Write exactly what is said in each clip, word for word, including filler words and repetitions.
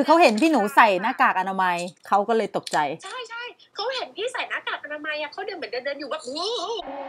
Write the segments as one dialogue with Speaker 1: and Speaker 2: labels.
Speaker 1: เขาเห็นพี่หนูใส่หน้ากากอนามัยเขาก็เลยตกใจ
Speaker 2: ใช่ใช่เขาเห็นพี่ใส่หน้ากากอนามัยอะเขาเดินเหมือนเดินเดินอยู่แบบโอ้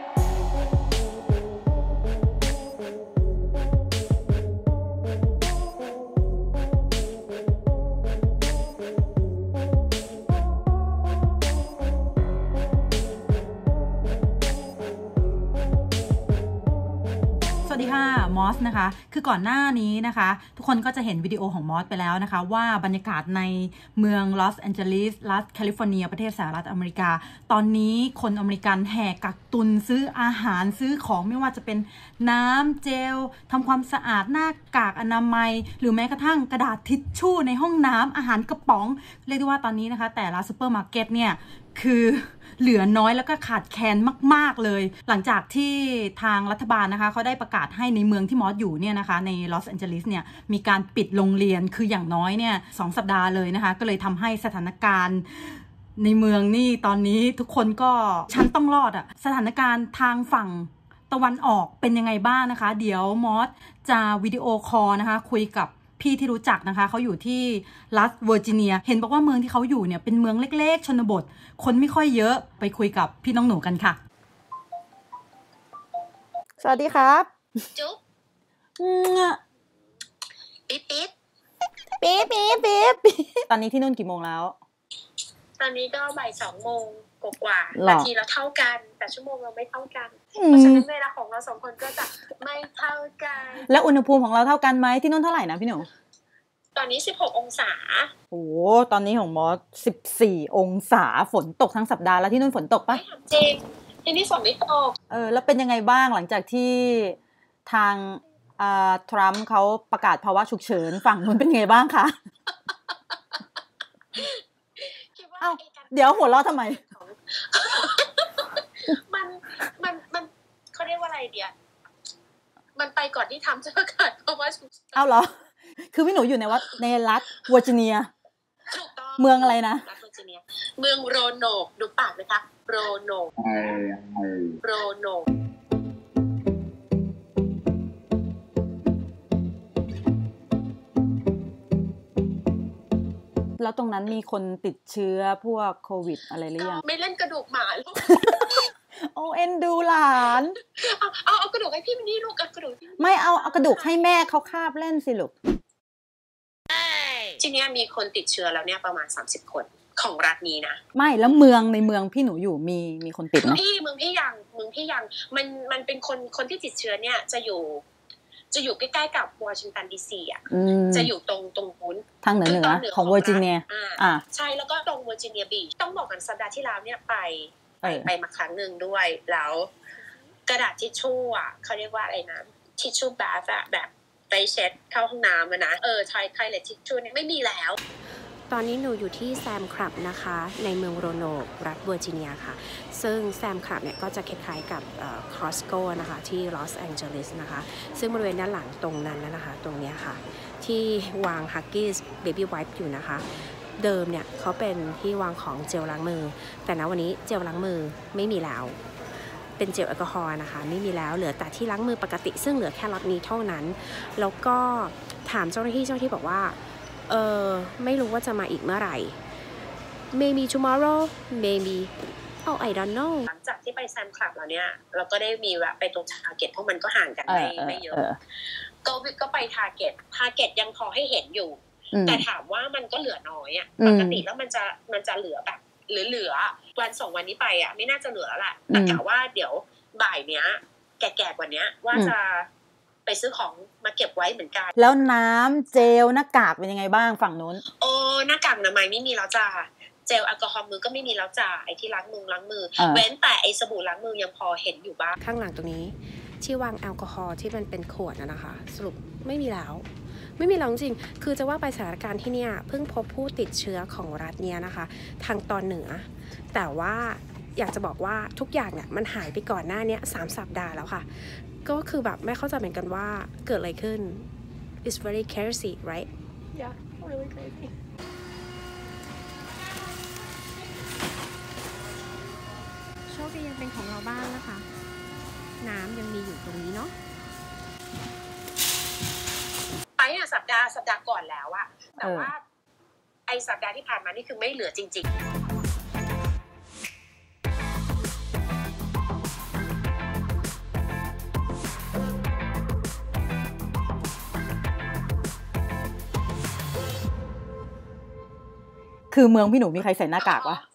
Speaker 1: สวัสดีค่ะมอสนะคะคือก่อนหน้านี้นะคะทุกคนก็จะเห็นวิดีโอของมอสไปแล้วนะคะว่าบรรยากาศในเมืองลอสแอนเจลิสรัฐแคลิฟอร์เนียประเทศสหรัฐอเมริกาตอนนี้คนอเมริกันแห่กักตุนซื้ออาหารซื้อของไม่ว่าจะเป็นน้ำเจลทำความสะอาดหน้ากากอนามัยหรือแม้กระทั่งกระดาษทิชชู่ในห้องน้ำอาหารกระป๋องเรียกได้ว่าตอนนี้นะคะแต่ละซูเปอร์มาร์เก็ตเนี่ยคือเหลือน้อยแล้วก็ขาดแคลนมากๆเลยหลังจากที่ทางรัฐบาลนะคะเขาได้ประกาศให้ในเมืองที่มอสอยู่เนี่ยนะคะในลอสแอนเจลิสเนี่ยมีการปิดโรงเรียนคืออย่างน้อยเนี่ยสองสัปดาห์เลยนะคะก็เลยทำให้สถานการณ์ในเมืองนี่ตอนนี้ทุกคนก็ฉันต้องรอดอะสถานการณ์ทางฝั่งตะวันออกเป็นยังไงบ้างนะคะเดี๋ยวมอสจะวิดีโอคอลนะคะคุยกับพี่ที่รู้จักนะคะเขาอยู่ที่รัฐเวอร์จิเนียเห็นบอกว่าเมืองที่เขาอยู่เนี่ยเป็นเมืองเล็กๆชนบทคนไม่ค่อยเยอะไปคุยกับพี่น้องหนูกันค่ะสวัสดีครับ
Speaker 2: จุ๊บปิ๊บปิ๊บ
Speaker 1: ปิ๊บปิ๊บปิ๊บตอนนี้ที่นู่นกี่โมงแล้ว
Speaker 2: ตอนนี้ก็บ่ายสองโมงกว่านาทีเราเท่ากันแต่ชั่วโมงเราไม่เท่ากันเพราะฉะนั้นเวลาของเราสองคนก็จะไม่เท่ากัน
Speaker 1: แล้วอุณหภูมิของเราเท่ากันไหมที่นู่นเท่าไหร่นะพี่หนู
Speaker 2: ตอนนี้สิบหกองศา
Speaker 1: โอ้ตอนนี้ของมอสสิบสี่องศาฝนตกทั้งสัปดาห์แล้วที่นู่นฝนตกปะ
Speaker 2: จริงที่นี่ฝนไม่ตก
Speaker 1: เออแล้วเป็นยังไงบ้างหลังจากที่ทางอ่าทรัมป์เขาประกาศภาวะฉุกเฉินฝั่งนู้นเป็นไงบ้างคะเอ้าเดี๋ยวหัวเราะทำไม
Speaker 2: มันมันมันเขาเรียกว่าอะไรเดียมันไปก่อนที่ทำจะประกาศภาวะฉุกเฉิน
Speaker 1: เอาเหรอคือพี่หนูอยู่ในวัดในรัฐเวอร์จิเนีย
Speaker 2: ถูกต้อง
Speaker 1: เมืองอะไรนะ
Speaker 2: รัฐเวอร์จิเนียเมืองโรโนกดูปากไหมคะโรโนกโรโนก
Speaker 1: แล้วตรงนั้นมีคนติดเชื้อพวกโควิดอะไรหรือยัง
Speaker 2: ไม่เล่นกระดูกหมาลูก
Speaker 1: โอเอ็นดูหลาน
Speaker 2: เอาเอาเอากระดูกให้พี่มินี่ลูกเอากระดูก
Speaker 1: ไม่เอาเอากระดูกให้แม่เขาคาบเล่นสิลูก
Speaker 2: ทีนี้มีคนติดเชื้อแล้วเนี่ยประมาณสามสิบคนของรัฐนี้นะ
Speaker 1: ไม่แล้วเมืองในเมืองพี่หนูอยู่มีมีคนติดไหม
Speaker 2: พี่เมืองพี่ยังเมืองพี่ยังมันมันเป็นคนคนที่ติดเชื้อเนี่ยจะอยู่จะอยู่ใกล้ๆกับวอชิงตันดีซีอ่ะจะอยู่ตรงตรงนู้น
Speaker 1: ทางเหนือเหนือของเวอร์จิเนีย
Speaker 2: อ่าใช่แล้วก็ตรงเวอร์จิเนียบีชต้องบอกกันสัปดาห์ที่แล้วเนี่ยไปไปไปมาครั้งหนึ่งด้วยแล้วกระดาษทิชชู่อ่ะเขาเรียกว่าอะไรนะทิชชู่บาสอะแบบไปเช็ดเข้าห้องน้ำนะเออใช้ไทเลทิชชู่เนี่ยไม่มีแล้ว
Speaker 3: ตอนนี้หนูอยู่ที่แซมคลับนะคะในเมืองโรโนกรัฐเวอร์จิเนียค่ะซึ่งแซมคลับเนี่ยก็จะคล้ายๆกับคอสโก้นะคะที่ลอสแองเจลิสนะคะซึ่งบริเวณด้านหลังตรงนั้นนะคะตรงนี้ค่ะที่วางฮักกี้เบบี้ไวป์อยู่นะคะเดิมเนี่ยเขาเป็นที่วางของเจลล้างมือแต่ณวันนี้เจลล้างมือไม่มีแล้วเป็นเจลแอลกอฮอล์นะคะไม่มีแล้วเหลือแต่ที่ล้างมือปกติซึ่งเหลือแค่ล็อตนี้เท่านั้นแล้วก็ถามเจ้าหน้าที่เจ้าหน้าที่บอกว่าเออไม่รู้ว่าจะมาอีกเมื่อไหร่ maybe tomorrow maybe oh I don't know
Speaker 2: หลังจากที่ไปแซมคลับแล้วเนี่ยเราก็ได้มีแวะไปตรงทาร์เก็ตเพราะมันก็ห่างกันไม่ไม่เยอะก็ก็ไปทาร์เก็ตทาร์เก็ตยังพอให้เห็นอยู่แต่ถามว่ามันก็เหลือน้อยอ่ะปกติแล้วมันจะมันจะเหลือแบบเหลือเหลือวันสองวันนี้ไปอ่ะไม่น่าจะเหลือแล้วแหละแต่กะว่าเดี๋ยวบ่ายเนี้ยแก่ๆกว่านี้ว่าจะไปซื้อของมาเก็บไว้เหมือนกัน
Speaker 1: แล้วน้ำเจลหน้ากากเป็นยังไงบ้างฝั่งนู้น
Speaker 2: โอ้หน้ากากอนามัยไม่มีแล้วจ้าเจลแอลกอฮอล์มือก็ไม่มีแล้วจ้าไอ้ที่ล้างมือล้างมือเว้นแต่ไอ้สบู่ล้างมือยังพอเห็นอยู่บ้าง
Speaker 3: ข้างหลังตรงนี้ที่วางแอลกอฮอล์ที่มันเป็นขวดนะนะคะสรุปไม่มีแล้วไม่มีแล้วจริงคือจะว่าไปสถานการณ์ที่เนี่ยเพิ่งพบผู้ติดเชื้อของรัฐเนี้ยนะคะทางตอนเหนือแต่ว่าอยากจะบอกว่าทุกอย่างเนี่ยมันหายไปก่อนหน้านี้สามสัปดาห์แล้วค่ะก็คือแบบไม่เข้าใจเหมือนกันว่าเกิดอะไรขึ้น it's very crazy right
Speaker 2: yeah really crazy
Speaker 3: โชคดียังเป็นของเราบ้างนะคะน้ำยังมีอยู่ตรงนี้เนาะ
Speaker 2: ไปอ่ะสัปดาห์สัปดาห์ก่อนแล้วอะแต่ว่าไอสัปดาห์ที่ผ่านมานี่คือไม่เหลือจริงๆ
Speaker 1: คือเมืองพี่หนูมีใครใส่หน้ากากวะ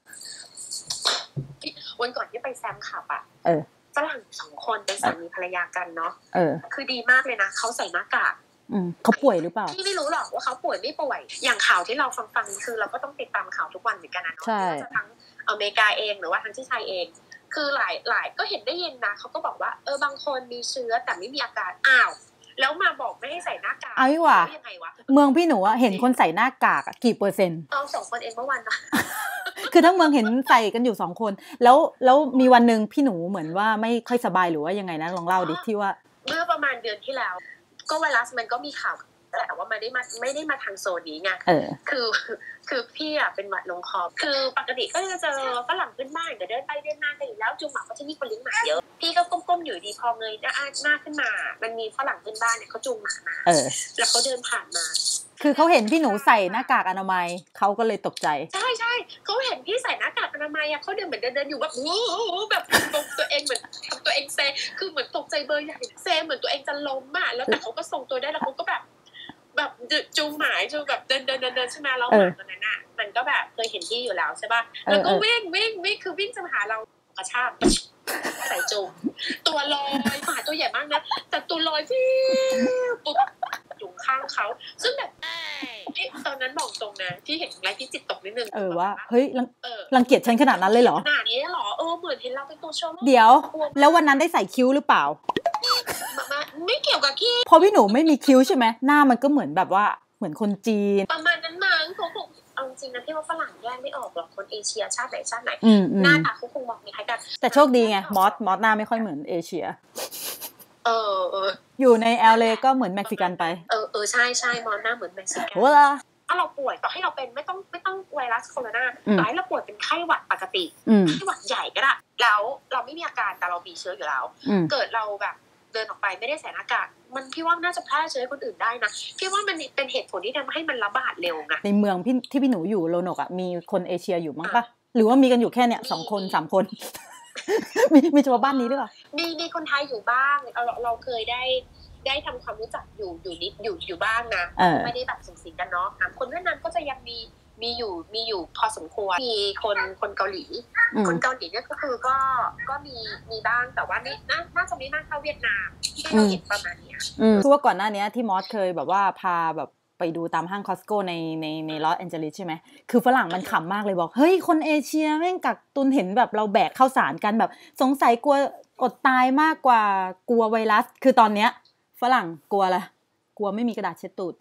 Speaker 2: วันก่อนที่ไปแซมขับอ่ะ
Speaker 1: เออ
Speaker 2: ฝรั่งสองคนเป็นสามีภรรยากันเนาะ
Speaker 1: เออ
Speaker 2: คือดีมากเลยนะเขาใส่หน้ากาก
Speaker 1: อืมเขาป่วยหรือเปล่า
Speaker 2: พี่ไม่รู้หรอกว่าเขาป่วยไม่ป่วยอย่างข่าวที่เราฟังฟังคือเราก็ต้องติดตามข่าวทุกวันเหมือนกันนะเนาะไม่ว่าจะทั้งอเมริกาเองหรือว่าทั้งที่ไทยเองคือหลายหลายก็เห็นได้ยินนะเขาก็บอกว่าเออบางคนมีเชื้อแต่ไม่มีอาการอ้าวแล้วมาบอกไม่ให้ใส่หน้ากาก
Speaker 1: เอาว่ะ
Speaker 2: ยังไงวะ
Speaker 1: เมืองพี่หนูอะเห็นคนใส่หน้ากากกี่เปอร์เซ็นต์
Speaker 2: เอาสองคนเองเมื่อวันนะ
Speaker 1: คือทั้งเมืองเห็นใส่กันอยู่สองคนแล้วแล้วมีวันนึงพี่หนูเหมือนว่าไม่ค่อยสบายหรือว่ายังไงนะลองเล่าดิที่ว่า
Speaker 2: เมื่อประมาณเดือนที่แล้วก็ไวรัสมันก็มีข่าวแต่ว่ามันได้มาไม่ได้มาทางโซนนี้ไงคือคือพี่อ่ะเป็นหวัดลงคอคือปกติก็จะเจอฝรั่งพื้นบ้านก็เดินไปเดินมากันอยู่แล้วจุงหมาเขาจะมีคนเลี้ยงหมาเยอะพี่ก็ก้มๆอยู่ดีพอเงยหน้าหน้าขึ้นมามันมีฝรั่งพื้นบ้านเนี่ยเขาจูงหมามาแล้วเขาเดินผ่านมา
Speaker 1: คือเขาเห็นพี่หนูใส่หน้ากากอนามัยเขาก็เลยตกใจ
Speaker 2: ใช่ใช่เขาเห็นพี่ใส่หน้ากากอนามัยอ่ะเขาเดินเหมือนเดินเดินอยู่แบบโอ้โหแบบตกตัวเองเหมือนทำตัวเองเซคือเหมือนตกใจเบอร์ใหญ่เซเหมือนตัวเองจะล้มอ่ะแล้วแต่เขาก็ทรงตัวได้แล้วเขาก็แบบแบบจูงหมาจูงแบบเดินเดินเดินใช่ไหมแล้วหมาตัวนั้นอ่ะมันก็แบบเคยเห็นที่อยู่แล้วใช่ป่ะแล้วก็วิ่งวิ่งวิ่งคือวิ่งจะมาหาเรากระชากใส่จูงตัวลอยหมาตัวใหญ่มากนะแต่ตัวลอยพี่ปุ๊บจูงข้างเขาซึ่งแบบตอนนั้นบอกตรงนะที่เห็นไรพี่จิตตกนิดนึง
Speaker 1: เออว่าเฮ้ยรังเกียจฉันขนาดนั้นเลยเหรอ
Speaker 2: ขนาดนี้เหรอเออเหมือนเห็นเราเป็นตัวโชว์
Speaker 1: เดี๋ยวแล้ววันนั้นได้ใส่คิ้วหรือเปล่า
Speaker 2: ไม่เกี่ยวกับคิ้ว
Speaker 1: พอพี่หนูไม่มีคิ้วใช่ไหมหน้ามันก็เหมือนแบบว่าเหมือนคนจีน
Speaker 2: ประมาณนั้นมั้งเขาคงเอาจริงนะพี่ว่าฝรั่งแยกไม่ออกหรอกคนเอเชียชาติไหนชาติไหนหน้าตาเขาคงมองคล้ายกัน
Speaker 1: แต่โชคดีไงมอสมอสหน้าไม่ค่อยเหมือนเอเชีย
Speaker 2: เออเออ
Speaker 1: อยู่ใน แอล เอ ก็เหมือนเม็กซิกันไป
Speaker 2: เออเออใช่ใช่มอสหน้าเหมือนเม็กซิกันถ้าเราป่วยต่อให้เราเป็นไม่ต้องไม่ต้องไวรัสโคโรนาต่อให้เราป่วยเป็นไข้หวัดปกติไข้หวัดใหญ่ก็ได้แล้วเราไม่มีอาการแต่เรามีเชื้ออยู่แล้วเกิดเราแบบเดินออกไปไม่ได้ใส่หน้ากากมันพี่ว่าน่าจะแพร่เชื้อให้คนอื่นได้นะพี่ว่ามันเป็นเหตุผลที่ทำให้มันระบาดเร็วไง
Speaker 1: ในเมืองพี่ที่พี่หนูอยู่โลนกอ่ะมีคนเอเชียอยู่มั้งปะหรือว่ามีกันอยู่แค่เนี้ยสองคนสามคนมีมีเฉพาะบ้านนี้หรือเปล่า
Speaker 2: มีมีคนไทยอยู่บ้างเราเราเคยได้ได้ทำความรู้จักอยู่อยู่นิดอยู่อยู่บ้างนะไม่ได้แบบสูงสิงกันเนาะคนเวียดนามก็จะยังมีมีอยู่มีอยู่พอสมควรมีคนคนเกาหลีคนเกาหลีเนี่ยก็คือก็ก็มีมีบ้างแต่ว่านี่น่าจะไม่มากเท่าเวียดนามที่เราเห็นประมาณนี้
Speaker 1: คือว่าก่อนหน้านี้ที่มอสเคยแบบว่าพาแบบไปดูตามห้างคอสโก้ในในในลอสแอนเจลิสใช่ไหมคือฝรั่งมันขำมากเลยบอกเฮ้ยคนเอเชียแม่งกักตุนเห็นแบบเราแบกข้าวสารกันแบบสงสัยกลัวอดตายมากกว่ากลัวไวรัสคือตอนเนี้ยฝรั่งกลัวอะไรกลัวไม่มีกระดาษเช็ดตูด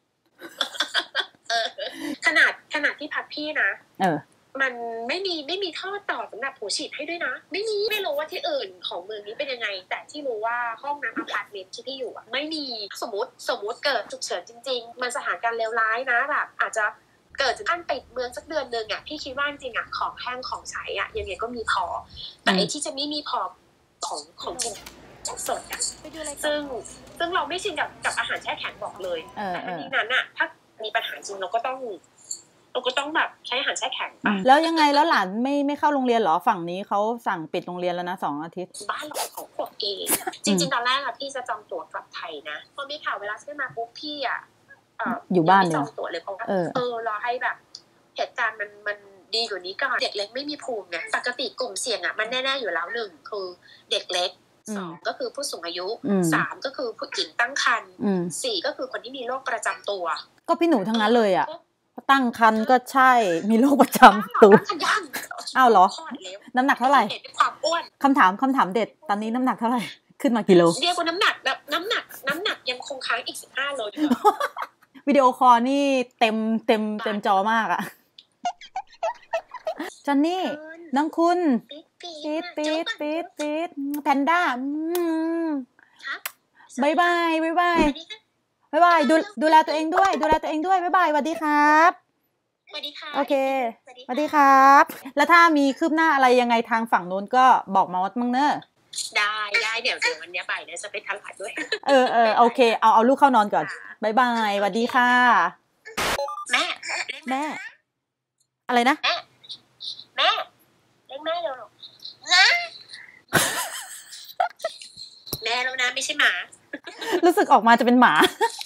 Speaker 2: ขนาดขนาดที่พักพี่นะ
Speaker 1: เออ
Speaker 2: มันไม่มีไม่มีท่อต่อสำหรับผู้ฉีดให้ด้วยนะไม่มีไม่รู้ว่าที่อื่นของเมืองนี้เป็นยังไงแต่ที่รู้ว่าห้องน้ำอพาร์ตเมนต์ที่พี่อยู่อ่ะไม่มีสมมติสมมติเกิดฉุกเฉินจริงๆมันสถานการณ์เลวร้ายนะแบบอาจจะเกิดถึงขั้นปิดเมืองสักเดือนนึงอ่ะพี่คิดว่าจริงอ่ะของแห้งของใช้อ่ะยังไงก็มีพอแต่ไอ้ที่จะไม่มีพอของของจริงสดอ่ะซึ่งซึ่งเราไม่ชินกับกับอาหารแช่แข็งบอกเลยแต่ทั้งนี้นั้นอ่ะถ้ามีปัญหาจริงเราก็ต้องเราก็ต้องแบบใช้อาหารแช่แข็งป่ะ
Speaker 1: แล้วยังไงแล้วหลานไม่ไม่เข้าโรงเรียนหรอฝั่งนี้เขาสั่งปิดโรงเรียนแล้วนะสองอาทิตย์
Speaker 2: บ้านเราของพวกเองจริงๆตอนแรกอะพี่จะจองตั๋วกลับไทยนะพอมีข่าวไวรัสขึ้นมาปุ๊บพี่อะ
Speaker 1: อยู่บ้านเลย
Speaker 2: จองตั๋วเลยเพราะว่าเออรอให้แบบเหตุการณ์มันมันดีกว่านี้ก่อนเด็กเล็กไม่มีภูมิไงปกติกลุ่มเสี่ยงอะมันแน่ๆอยู่แล้วหนึ่งคือเด็กเล็กสองก็คือผู้สูงอายุสามก็คือผู้หญิงตั้งครรภ์สี่ก็คือคนที่มีโรคประจำตัว
Speaker 1: ก็พี่หนูทั้งนั้นเลยอ่ะตั้งครรภ์ก็ใช่มีโรคประจำตัวอ้าวเหรอน้ำหนักเท่าไหร่คำถามคำถามเด็ดตอนนี้น้ำหนักเท่าไหร่ขึ้นมากี่โล
Speaker 2: เรียกว่าน้ำหนักแบบน้ำหนักน้ำหนักยังคงค้างอีกสิบห้าโลอยู่
Speaker 1: วิดีโอคอลนี่เต็มเต็มเต็มจอมากอ่ะจอนนี่น้องคุณปี๊ดปี๊ดปี๊ดปี๊ดแพนด้าบายบายบายบายบายบายดูดูแลตัวเองด้วยดูแลตัวเองด้วยบายบายสวัสดีครับ
Speaker 2: สวัสดีค่ะ
Speaker 1: โอเคสวัสดีครับแล้วถ้ามีคืบหน้าอะไรยังไงทางฝั่งนู้นก็บอกมาวัดมั่งเนอะ
Speaker 2: ได้ได้เดี๋ยวเดี๋ยววันนี้บ่ายเนี่ยจะไปทลาดด้วย
Speaker 1: เออเออโอเคเอาเอาลูกเข้านอนก่อนบายบายสวัสดีค่ะ
Speaker 2: แม่
Speaker 1: แม่อะไรนะ
Speaker 2: แม่แม่เรียกแม่เร็วๆนะแม่แล้วนะไม่ใช่หมา
Speaker 1: รู้สึกออกมาจะเป็นหมา